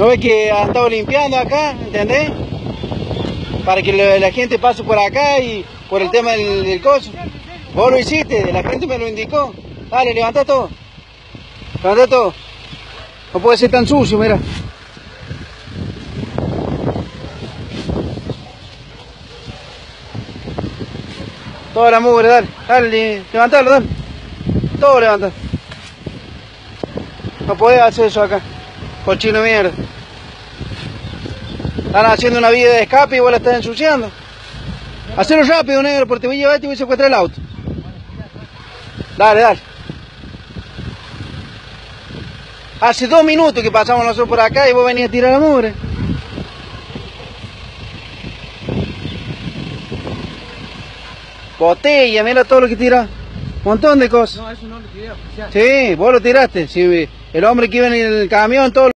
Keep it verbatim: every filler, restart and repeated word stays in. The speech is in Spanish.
¿No ves que han estado limpiando acá? ¿Entendés? Para que la, la gente pase por acá y por el tema del, del coso. Vos lo hiciste, la gente me lo indicó. Dale, levanta todo. Levanta todo. No puede ser tan sucio, mira. Toda la mugre, dale, dale, levantalo, dale. Todo levanta. No podés hacer eso acá. Cochino de mierda. Están haciendo una vía de escape y vos la estás ensuciando. Hacelo rápido, negro, porque te voy a llevar y te voy a secuestrar el auto. Dale, dale. Hace dos minutos que pasamos nosotros por acá y vos venís a tirar la mugre. Botella, mira todo lo que tira. Un montón de cosas. No, eso no lo tiré, oficial. Sí, vos lo tiraste. Sí, el hombre que iba en el camión, todo.